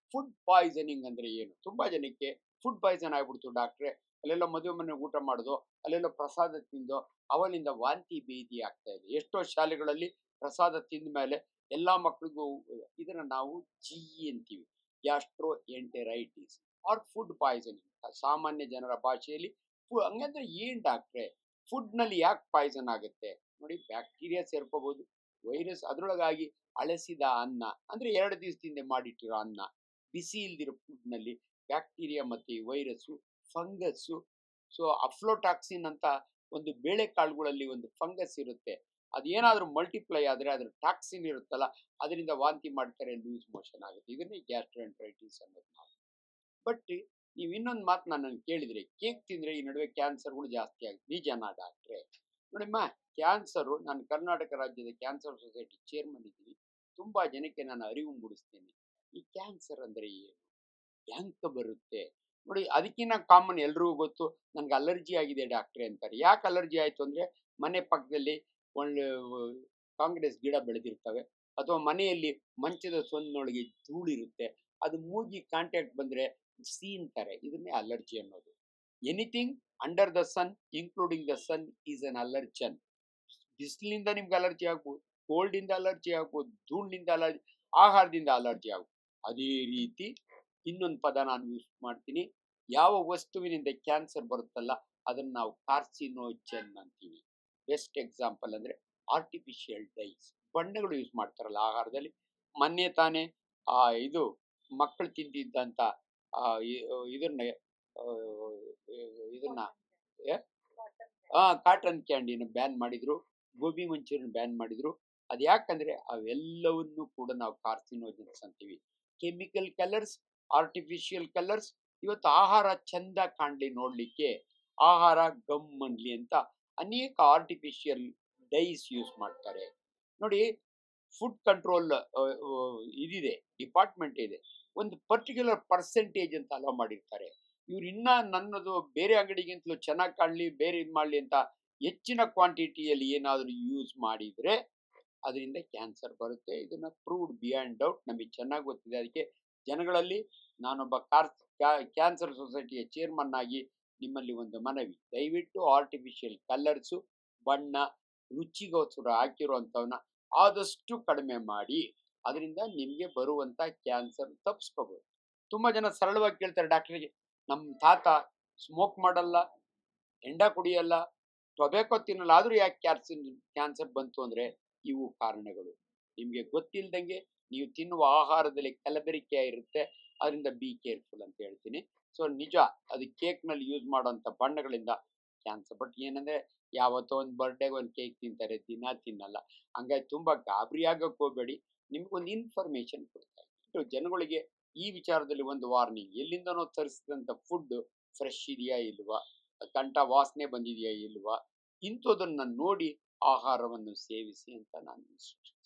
Food poisoning ಅಂದ್ರೆ ಏನು? ತುಂಬಾ ಜನಕ್ಕೆ ಫುಡ್ ಪಾಯ್ಸನ್ ಆಗ್ಬಿಡ್ತು ಡಾಕ್ಟ್ರೆ, ಅಲ್ಲೆಲ್ಲ ಮದುವೆ ಮನೆ ಊಟ ಮಾಡೋದು, ಅಲ್ಲೆಲ್ಲ ಪ್ರಸಾದ ತಿಂದು ಅವನಿಂದ ವಾಂತಿ ಭೇದಿ ಆಗ್ತಾ ಇದೆ. ಎಷ್ಟೋ ಶಾಲೆಗಳಲ್ಲಿ ಪ್ರಸಾದ ತಿಂದ ಮೇಲೆ ಎಲ್ಲಾ ಮಕ್ಕಳಿಗೂ ಇದನ್ನ ನಾವು ಜಿ ಅಂತೀವಿ, gastroenteritis or food poisoning ಸಾಮಾನ್ಯ ಜನರ ಭಾಷೆಯಲ್ಲಿ. ಹಂಗಂದ್ರೆ ಏನ್ ಡಾಕ್ಟ್ರೆ, ಫುಡ್ ನಲ್ಲಿ ಯಾಕೆ ಪಾಯ್ಸನ್ ಆಗುತ್ತೆ? ನೋಡಿ, ಬ್ಯಾಕ್ಟೀರಿಯಾ ಸೇರ್ಕೋಬಹುದು, ವೈರಸ್ ಅದರೊಳಗಾಗಿ ಅಳಸಿದ ಅನ್ನ ಅಂದ್ರೆ 2 ದಿವಸದಿಂದ ಮಾಡಿಟ್ಟಿರೋ ಅನ್ನ, ಬಿಸಿ ಇಲ್ದಿರೋ ಫುಡ್ ನಲ್ಲಿ ಬ್ಯಾಕ್ಟೀರಿಯಾ ಮತ್ತೆ ವೈರಸ್ಸು, ಫಂಗಸ್ಸು, ಸೊ ಅಫ್ಲೋಟಾಕ್ಸಿನ್ ಅಂತ ಒಂದು ಬೇಳೆಕಾಳುಗಳಲ್ಲಿ ಒಂದು ಫಂಗಸ್ ಇರುತ್ತೆ. ಅದೇನಾದ್ರೂ ಮಲ್ಟಿಪ್ಲೈ ಆದ್ರೆ ಅದ್ರ ಟಾಕ್ಸಿನ್ ಇರುತ್ತಲ್ಲ, ಅದರಿಂದ ವಾಂತಿ ಮಾಡ್ತಾರೆ, ಲೂಸ್ ಮೋಷನ್ ಆಗುತ್ತೆ. ಇದನ್ನೇ ಗ್ಯಾಸ್ಟ್ರೋಎಂಟರೈಟಿಸ್ ಅನ್ನೋದು ನಾವು. ಬಟ್ ನೀವು ಇನ್ನೊಂದು ಮಾತು ನನ್ನ ಕೇಳಿದ್ರೆ, ಕೇಕ್ ತಿಂದ್ರೆ ಈ ನಡುವೆ ಕ್ಯಾನ್ಸರ್ಗಳು ಜಾಸ್ತಿ ಆಗುತ್ತೆ, ನಿಜನಾ ಡಾಕ್ಟ್ರೆ? ನೋಡಿಮ್ಮ, ಕ್ಯಾನ್ಸರು, ನಾನು ಕರ್ನಾಟಕ ರಾಜ್ಯದ ಕ್ಯಾನ್ಸರ್ ಸೊಸೈಟಿ ಚೇರ್ಮನ್ ಇದ್ದೀನಿ, ತುಂಬಾ ಜನಕ್ಕೆ ನಾನು ಅರಿವು ಮೂಡಿಸ್ತೇನೆ. ಈ ಕ್ಯಾನ್ಸರ್ ಅಂದ್ರೆ ಏನು, ಹೆಂಗ್ ಬರುತ್ತೆ? ನೋಡಿ, ಅದಕ್ಕಿಂತ ಕಾಮನ್ ಎಲ್ರಿಗೂ ಗೊತ್ತು, ನನ್ಗೆ ಅಲರ್ಜಿ ಆಗಿದೆ ಡಾಕ್ಟ್ರೆ ಅಂತಾರೆ. ಯಾಕೆ ಅಲರ್ಜಿ ಆಯ್ತು ಅಂದ್ರೆ, ಮನೆ ಪಕ್ಕದಲ್ಲಿ ಒಳ್ಳೆ ಕಾಂಗ್ರೆಸ್ ಗಿಡ ಬೆಳೆದಿರ್ತವೆ, ಅಥವಾ ಮನೆಯಲ್ಲಿ ಮಂಚದ ಸೊನ್ನೊಳಗೆ ಧೂಳಿರುತ್ತೆ, ಅದು ಮೂಗಿ ಕಾಂಟ್ಯಾಕ್ಟ್ ಬಂದ್ರೆ ಸೀನ್ತಾರೆ. ಇದನ್ನೇ ಅಲರ್ಜಿ ಅನ್ನೋದು. Anything under the sun including the sun is an allergen. ಬಿಸಿಲಿಂದ ನಿಮ್ಗೆ ಅಲರ್ಜಿ ಆಗ್ಬೋದು, ಕೋಲ್ಡ್ ಇಂದ ಅಲರ್ಜಿ ಆಗ್ಬೋದು, ಧೂಳಿನಿಂದ ಅಲರ್ಜಿ, ಆಹಾರದಿಂದ ಅಲರ್ಜಿ ಆಗ್ಬೋದು. ಅದೇ ರೀತಿ ಇನ್ನೊಂದು ಪದ ನಾನು ಯೂಸ್ ಮಾಡ್ತೀನಿ. ಯಾವ ವಸ್ತುವಿನಿಂದ ಕ್ಯಾನ್ಸರ್ ಬರುತ್ತಲ್ಲ ಅದನ್ನ ನಾವು ಕಾರ್ಸಿನೋಜನ್ ಅಂತೀವಿ. ಬೆಸ್ಟ್ ಎಕ್ಸಾಂಪಲ್ ಅಂದ್ರೆ ಆರ್ಟಿಫಿಷಿಯಲ್ ಡೈಸ್, ಬಣ್ಣಗಳು ಯೂಸ್ ಮಾಡ್ತಾರಲ್ಲ ಆಹಾರದಲ್ಲಿ. ಮೊನ್ನೆ ತಾನೇ ಇದು ಮಕ್ಕಳು ತಿಂದಿದ್ದಂತ ಇದನ್ನ ಇದನ್ನ ಕಾಟನ್ ಕ್ಯಾಂಡಿನ ಬ್ಯಾನ್ ಮಾಡಿದ್ರು, ಗೋಬಿ ಮಂಚೂರಿಯನ್ ಬ್ಯಾನ್ ಮಾಡಿದ್ರು. ಅದು ಯಾಕಂದ್ರೆ ಅವೆಲ್ಲವನ್ನು ಕೂಡ ನಾವು ಕಾರ್ಸಿನೋಜನ್ಸ್ ಅಂತೀವಿ. Chemical colours, artificial colours. ಇವತ್ತು ಆಹಾರ ಚಂದ ಕಾಣ್ಲಿ ನೋಡ್ಲಿಕ್ಕೆ, ಆಹಾರ ಗಮ್ ಅನ್ಲಿ ಅಂತ ಅನೇಕ ಆರ್ಟಿಫಿಷಿಯಲ್ ಡೈಸ್ ಯೂಸ್ ಮಾಡ್ತಾರೆ. ನೋಡಿ, ಫುಡ್ ಕಂಟ್ರೋಲ್ ಇದಿದೆ, ಡಿಪಾರ್ಟ್ಮೆಂಟ್ ಇದೆ, ಒಂದು ಪರ್ಟಿಕ್ಯುಲರ್ ಪರ್ಸೆಂಟೇಜ್ ಅಂತ ಅಲೋ ಮಾಡಿರ್ತಾರೆ. ಇವ್ರು ಇನ್ನ ನನ್ನದು ಬೇರೆ ಅಂಗಡಿಗಿಂತಲೂ ಚೆನ್ನಾಗಿ ಕಾಣಲಿ, ಬೇರೆ ಇದು ಮಾಡಲಿ ಅಂತ ಹೆಚ್ಚಿನ ಕ್ವಾಂಟಿಟಿಯಲ್ಲಿ ಏನಾದರೂ ಯೂಸ್ ಮಾಡಿದ್ರೆ ಅದರಿಂದ ಕ್ಯಾನ್ಸರ್ ಬರುತ್ತೆ. ಇದನ್ನ ಪ್ರೂವ್ಡ್ ಬಿಯಾಂಡ್ ಡೌಟ್, ನಮಗೆ ಚೆನ್ನಾಗಿ ಗೊತ್ತಿದೆ. ಅದಕ್ಕೆ ಜನಗಳಲ್ಲಿ ನಾನೊಬ್ಬ ಕ್ಯಾನ್ಸರ್ ಸೊಸೈಟಿಯ ಚೇರ್ಮನ್ ಆಗಿ ನಿಮ್ಮಲ್ಲಿ ಒಂದು ಮನವಿ, ದಯವಿಟ್ಟು ಆರ್ಟಿಫಿಷಿಯಲ್ ಕಲರ್ಸು, ಬಣ್ಣ, ರುಚಿಗೋಸ್ಕರ ಹಾಕಿರುವಂಥವನ್ನ ಆದಷ್ಟು ಕಡಿಮೆ ಮಾಡಿ. ಅದರಿಂದ ನಿಮಗೆ ಬರುವಂತ ಕ್ಯಾನ್ಸರ್ ತಪ್ಪಿಸ್ಕೋಬಹುದು. ತುಂಬಾ ಜನ ಸರಳವಾಗಿ ಕೇಳ್ತಾರೆ ಡಾಕ್ಟರ್ಗೆ, ನಮ್ಮ ತಾತ ಸ್ಮೋಕ್ ಮಾಡಲ್ಲ, ಎಂಡ ಕುಡಿಯಲ್ಲ, ಟೊಬ್ಯಾಕೊ ತಿನ್ನಲ್ಲ, ಆದ್ರೂ ಯಾಕೆ ಕ್ಯಾನ್ಸರ್ ಬಂತು ಅಂದ್ರೆ ಇವು ಕಾರಣಗಳು. ನಿಮ್ಗೆ ಗೊತ್ತಿಲ್ದಂಗೆ ನೀವು ತಿನ್ನುವ ಆಹಾರದಲ್ಲಿ ಕಲಬೆರಿಕೆ ಇರುತ್ತೆ, ಅದರಿಂದ ಬಿ ಕೇರ್ಫುಲ್ ಅಂತ ಹೇಳ್ತೀನಿ. ಸೊ ನಿಜ, ಅದು ಕೇಕ್ ನಲ್ಲಿ ಯೂಸ್ ಮಾಡುವಂತ ಬಣ್ಣಗಳಿಂದ ಕ್ಯಾನ್ಸರ್. ಬಟ್ ಏನಂದ್ರೆ, ಯಾವತ್ತೋ ಒಂದು ಬರ್ಡೇಗೆ ಒಂದು ಕೇಕ್ ತಿಂತಾರೆ, ದಿನ ತಿನ್ನಲ್ಲ. ಹಂಗಾಗಿ ತುಂಬಾ ಗಾಬರಿ ಆಗಕ್ಕೆ ಹೋಗ್ಬೇಡಿ. ನಿಮ್ಗೊಂದು ಇನ್ಫಾರ್ಮೇಶನ್ ಕೊಡ್ತಾ ಇತ್ತು ಜನಗಳಿಗೆ ಈ ವಿಚಾರದಲ್ಲಿ ಒಂದು ವಾರ್ನಿಂಗ್. ಎಲ್ಲಿಂದನೋ ತರಿಸಿದಂತ ಫುಡ್ ಫ್ರೆಶ್ ಇದೆಯಾ ಇಲ್ವಾ, ಕಂಠ ವಾಸನೆ ಬಂದಿದೆಯಾ ಇಲ್ವಾ, ಇಂಥದನ್ನ ನೋಡಿ ಆಹಾರವನ್ನು ಸೇವಿಸಿ ಅಂತ ನಾನು